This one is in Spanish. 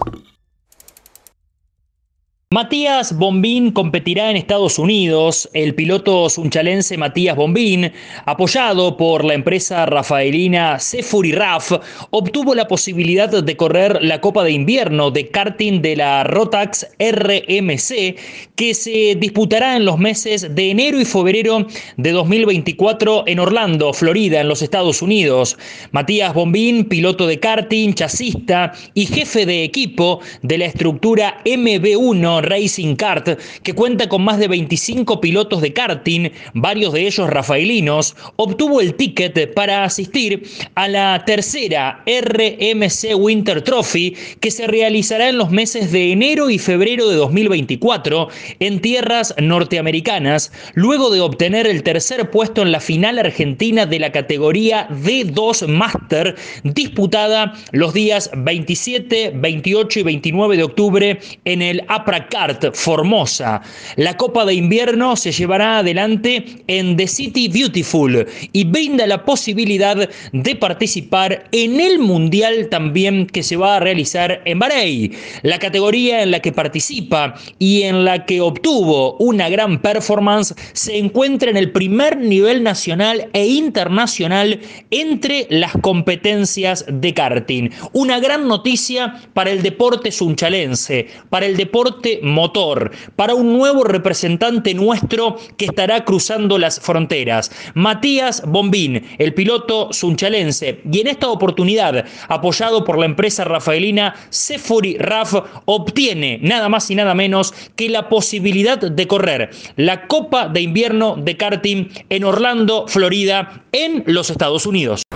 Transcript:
Matías Bombín competirá en Estados Unidos. El piloto sunchalense Matías Bombín, apoyado por la empresa rafaelina Sefuri RAF, obtuvo la posibilidad de correr la Copa de Invierno de karting de la Rotax RMC, que se disputará en los meses de enero y febrero de 2024 en Orlando, Florida, en los Estados Unidos. Matías Bombín, piloto de karting, chasista y jefe de equipo de la estructura MB1 Racing Kart, que cuenta con más de 25 pilotos de karting, varios de ellos rafaelinos, obtuvo el ticket para asistir a la tercera RMC Winter Trophy, que se realizará en los meses de enero y febrero de 2024 en tierras norteamericanas, luego de obtener el tercer puesto en la final argentina de la categoría D2 Master, disputada los días 27, 28 y 29 de octubre en el Apracart, Formosa. La Copa de Invierno se llevará adelante en The City Beautiful y brinda la posibilidad de participar en el Mundial también, que se va a realizar en Bahrein. La categoría en la que participa y en la que obtuvo una gran performance se encuentra en el primer nivel nacional e internacional entre las competencias de karting. Una gran noticia para el deporte sunchalense, para el deporte motor, para un nuevo representante nuestro que estará cruzando las fronteras. Matías Bombín, el piloto sunchalense, y en esta oportunidad, apoyado por la empresa rafaelina Sefuri RAF, obtiene nada más y nada menos que la posibilidad de correr la Copa de Invierno de karting en Orlando, Florida, en los Estados Unidos.